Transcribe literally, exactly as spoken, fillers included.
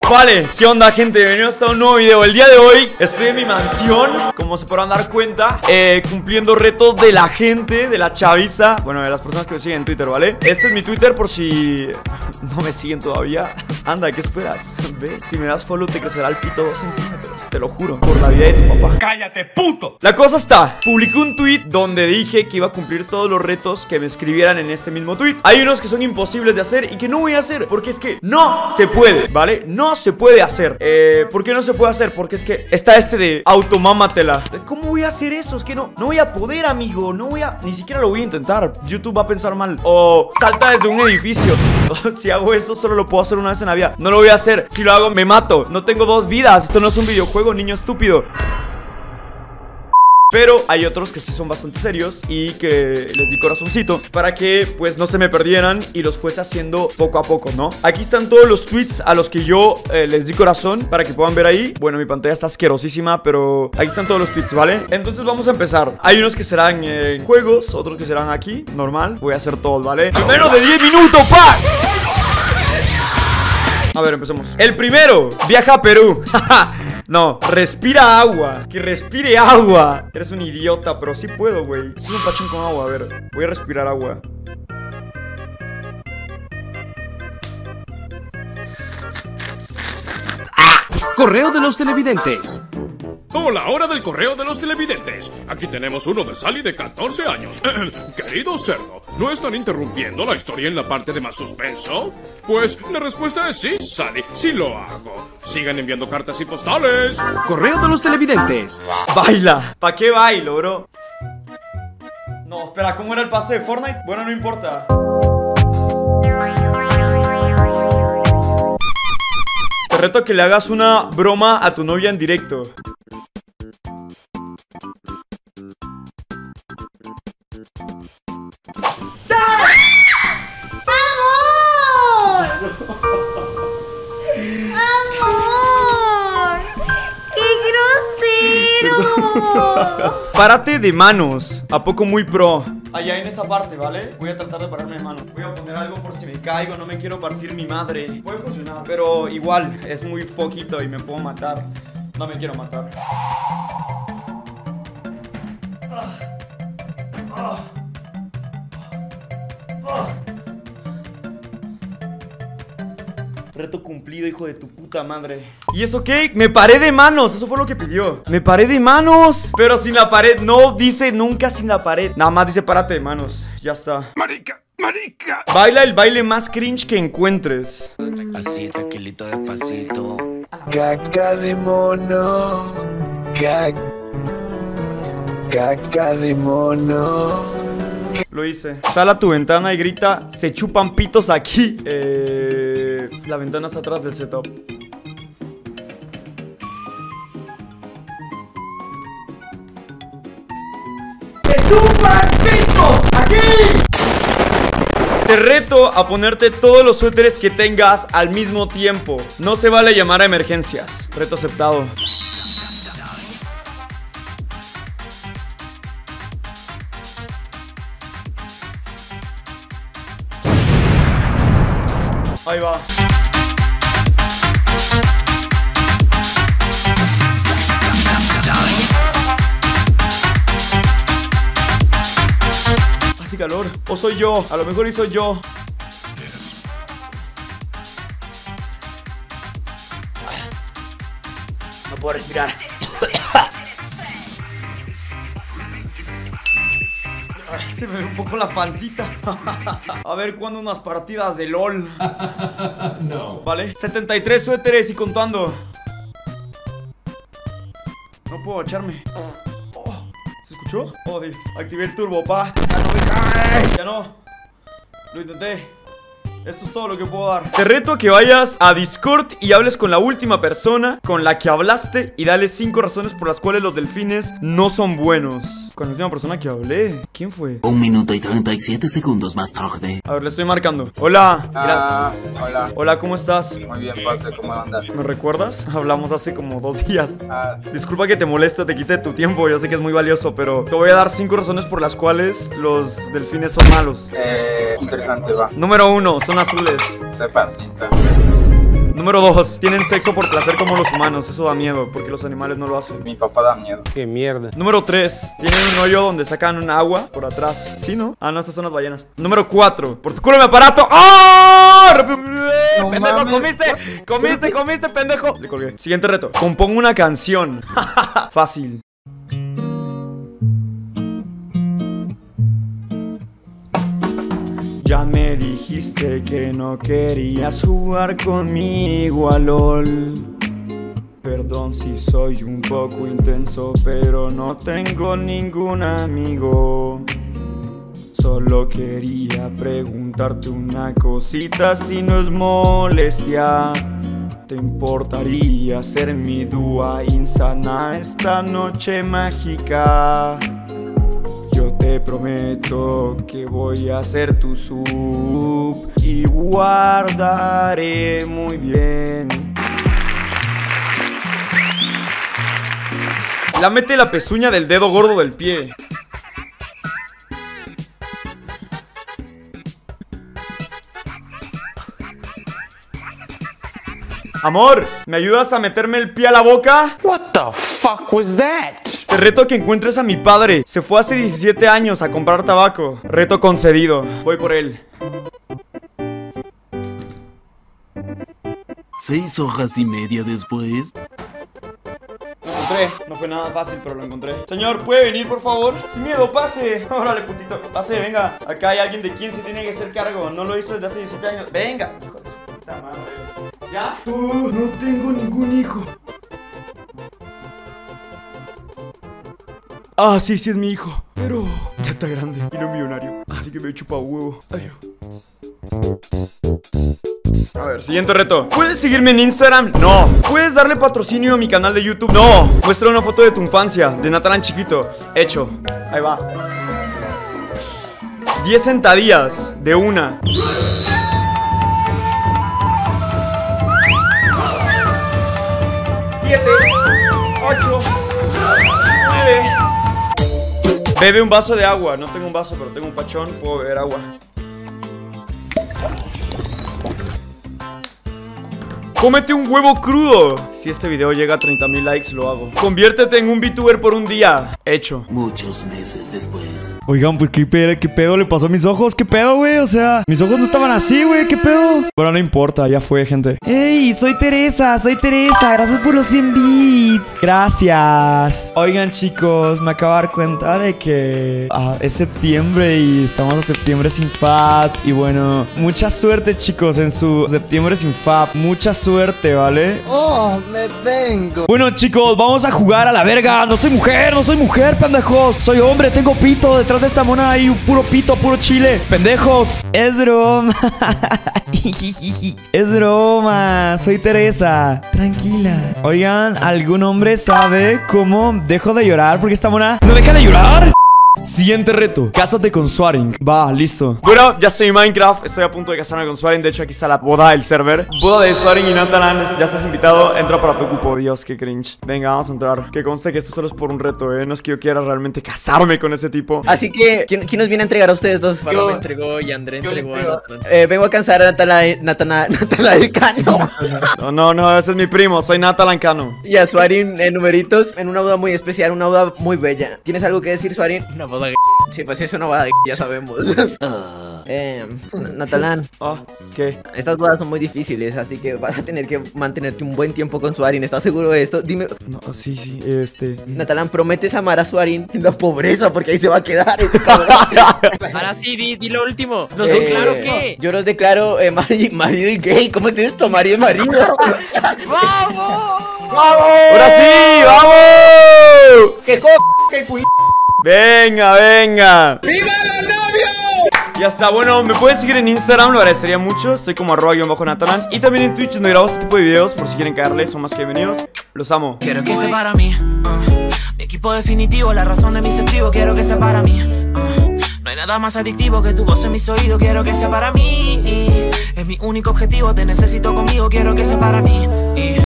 Vale, ¿qué onda, gente? Bienvenidos a un nuevo video. El día de hoy estoy en mi mansión, como se podrán dar cuenta, eh, cumpliendo retos de la gente, de la chaviza. Bueno, de las personas que me siguen en Twitter, ¿vale? Este es mi Twitter por si no me siguen todavía. Anda, ¿qué esperas? Ve, si me das follow te crecerá el pito dos centímetros. Te lo juro, por la vida de tu papá. ¡Cállate, puto! La cosa está, publiqué un tweet donde dije que iba a cumplir todos los retos que me escribieran en este mismo tweet. Hay unos que son imposibles de hacer y que no voy a hacer, porque es que no se puede, ¿vale? No se puede hacer. eh, ¿Por qué no se puede hacer? Porque es que está este de automámatela. ¿Cómo voy a hacer eso? Es que no, no voy a poder, amigo. No voy a, ni siquiera lo voy a intentar. YouTube va a pensar mal. O salta desde un edificio. Si hago eso solo lo puedo hacer una vez en la vida. No lo voy a hacer. Si lo hago me mato. No tengo dos vidas. Esto no es un videojuego, niño estúpido. Pero hay otros que sí son bastante serios y que les di corazoncito para que pues no se me perdieran y los fuese haciendo poco a poco, ¿no? Aquí están todos los tweets a los que yo eh, les di corazón para que puedan ver ahí. Bueno, mi pantalla está asquerosísima, pero aquí están todos los tweets, ¿vale? Entonces vamos a empezar. Hay unos que serán en eh, juegos, otros que serán aquí, normal. Voy a hacer todos, ¿vale? En menos de diez minutos, pa. A ver, empecemos. El primero, viaja a Perú. No, respira agua. Que respire agua. Eres un idiota, pero sí puedo, güey. Esto es un pachón con agua, a ver. Voy a respirar agua. Correo de los televidentes. Hola, hora del correo de los televidentes. Aquí tenemos uno de Sally de catorce años. Querido cerdo, ¿no están interrumpiendo la historia en la parte de más suspenso? Pues la respuesta es sí, Sally, sí lo hago. Sigan enviando cartas y postales. Correo de los televidentes. Baila. ¿Pa' qué bailo, bro? No, espera, ¿cómo era el pase de Fortnite? Bueno, no importa. Te reto a que le hagas una broma a tu novia en directo. ¡Amor! ¡Amor! ¡Qué grosero! Párate de manos. ¿A poco muy pro? Allá en esa parte, ¿vale? Voy a tratar de pararme de mano. Voy a poner algo por si me caigo. No me quiero partir mi madre. Puede funcionar, pero igual es muy poquito y me puedo matar. No me quiero matar. Ah. Ah. Ah. Reto cumplido, hijo de tu puta madre. ¿Y eso qué? Me paré de manos, eso fue lo que pidió. Me paré de manos, pero sin la pared. No dice nunca sin la pared. Nada más dice párate de manos, ya está. Marica, marica. Baila el baile más cringe que encuentres. Así, tranquilito, despacito. Caca de mono. Caca. Caca de mono. Lo hice. Sal a tu ventana y grita: se chupan pitos aquí. Eh, la ventana está atrás del setup. ¡Se chupan pitos aquí! Te reto a ponerte todos los suéteres que tengas al mismo tiempo. No se vale llamar a emergencias. Reto aceptado. Ahí va. Hace calor. O soy yo. A lo mejor y soy yo. No puedo respirar. Se me ve un poco la pancita. A ver cuándo unas partidas de LOL. No. Vale, setenta y tres suéteres y contando. No puedo echarme. Oh, ¿se escuchó? Oh, Dios. Activé el turbo, pa. Ya no me cae. Ya no. Lo intenté. Esto es todo lo que puedo dar. Te reto a que vayas a Discord y hables con la última persona con la que hablaste y dale cinco razones por las cuales los delfines no son buenos. Con la última persona que hablé. ¿Quién fue? Un minuto y treinta y siete segundos más tarde. A ver, le estoy marcando. Hola. Ah, hola. Hola, ¿cómo estás? Muy bien, parce, ¿cómo andas? ¿Me recuerdas? Hablamos hace como dos días. Ah, Disculpa que te moleste, te quite tu tiempo. Yo sé que es muy valioso, pero te voy a dar cinco razones por las cuales los delfines son malos. eh, interesante, va. Número uno, son azules. Sé fascista. Número dos, tienen sexo por placer como los humanos. Eso da miedo, porque los animales no lo hacen. Mi papá da miedo. Qué mierda. Número tres, tienen un hoyo donde sacan un agua por atrás. ¿Sí, no? Ah, no, estas son las ballenas. Número cuatro, por tu culo mi aparato. ¡Oh! No ¡Pendejo, mames. comiste! ¡Comiste, comiste, pendejo! Le colgué. Siguiente reto, compongo una canción. Fácil. Ya me dijiste que no querías jugar conmigo a LOL. Perdón si soy un poco intenso, pero no tengo ningún amigo. Solo quería preguntarte una cosita, si no es molestia. ¿Te importaría ser mi dúa insana esta noche mágica? Yo te prometo que voy a ser tu sub y guardaré muy bien. Lámete la pezuña del dedo gordo del pie. Amor, ¿me ayudas a meterme el pie a la boca? What the fuck was that? Te reto a que encuentres a mi padre. Se fue hace diecisiete años a comprar tabaco. Reto concedido. Voy por él. Seis hojas y media después. Lo encontré. No fue nada fácil, pero lo encontré. Señor, ¿puede venir, por favor? Sin miedo, pase. Órale, putito. Pase, venga. Acá hay alguien de quien se tiene que hacer cargo. No lo hizo desde hace diecisiete años. Venga. Hijo de su puta madre. ¿Ya? Oh, no tengo ningún hijo. Ah, sí, sí es mi hijo. Pero ya está grande y no millonario. Así que me chupa huevo. Adiós. A ver, siguiente reto. ¿Puedes seguirme en Instagram? No. ¿Puedes darle patrocinio a mi canal de YouTube? No. Muestra una foto de tu infancia, de Natalan chiquito. Hecho. Ahí va. diez sentadillas de una. siete, ocho, nueve. Bebe un vaso de agua. No tengo un vaso, pero tengo un pachón. Puedo beber agua. ¡Cómete un huevo crudo! Si este video llega a treinta mil likes, lo hago. Conviértete en un VTuber por un día. Hecho. Muchos meses después. Oigan, pues qué pedo, qué pedo le pasó a mis ojos. ¿Qué pedo, güey? O sea, mis ojos no estaban así, güey. ¿Qué pedo? Bueno, no importa, ya fue, gente. ¡Ey! Soy Teresa, soy Teresa. Gracias por los cien bits. Gracias. Oigan, chicos, me acabo de dar cuenta de que ah, es septiembre y estamos a septiembre sin F A P. Y bueno, mucha suerte, chicos, en su septiembre sin F A P. Mucha suerte, ¿vale? Oh, me vengo. Bueno, chicos, vamos a jugar a la verga. No soy mujer, no soy mujer, pendejos. Soy hombre, tengo pito. Detrás de esta mona hay un puro pito, puro chile. Pendejos. Es broma. Es broma. Soy Teresa. Tranquila. Oigan, ¿algún hombre sabe cómo dejo de llorar? Porque esta mona no deja de llorar. Siguiente reto, cásate con Swaring. Va, listo. Bueno, ya estoy en Minecraft. Estoy a punto de casarme con Swaring. De hecho, aquí está la boda del server. Boda de Swaring y Natalan. Ya estás invitado. Entra para tu cupo. Dios, qué cringe. Venga, vamos a entrar. Que conste que esto solo es por un reto, eh. No es que yo quiera realmente casarme con ese tipo. Así que, ¿quién, quién nos viene a entregar a ustedes dos? Pablo me entregó y André entregó a Nathan. Eh, vengo a cansar a Natanael Natana, Natanael Cano. No, no, no, ese es mi primo. Soy Natalan Cano. Y a Swaring en numeritos, en una boda muy especial, una boda muy bella. ¿Tienes algo que decir, Swaring? Una boda. Sí, pues es una boda, ya sabemos. Ah. Eh, Natalan, Ah, ¿qué? estas bodas son muy difíciles, así que vas a tener que mantenerte un buen tiempo con Swaring. ¿Estás seguro de esto? Dime, No, sí, sí, este... Natalan, ¿prometes amar a Swaring en la pobreza? Porque ahí se va a quedar ese cabrón. Ahora sí, di, di lo último. ¿Nos Eh, declaro qué? Yo los declaro eh, mari- marido y gay. ¿Cómo es esto? Marido y marido. ¡Vamos! ¡Ahora sí! ¡Vamos! ¡Qué co... qué cu... Venga, venga. ¡Viva los novios! Ya está, bueno, me pueden seguir en Instagram, lo agradecería mucho. Estoy como arroba guión bajo Natalan. Y también en Twitch, donde grabo este tipo de videos. Por si quieren caerles, son más que bienvenidos. Los amo. Quiero que sea para mí, uh, mi equipo definitivo, la razón de mis activos. Quiero que sea para mí, uh, no hay nada más adictivo que tu voz en mis oídos. Quiero que sea para mí, es mi único objetivo. Te necesito conmigo, quiero que sea para mí.